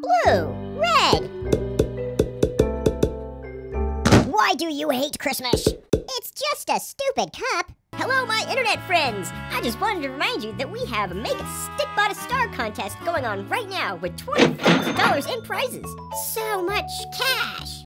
blue, red. Why do you hate Christmas? It's just a stupid cup. Hello, my internet friends. I just wanted to remind you that we have a Make a Stikbot a Star contest going on right now with $20,000 in prizes. So much cash.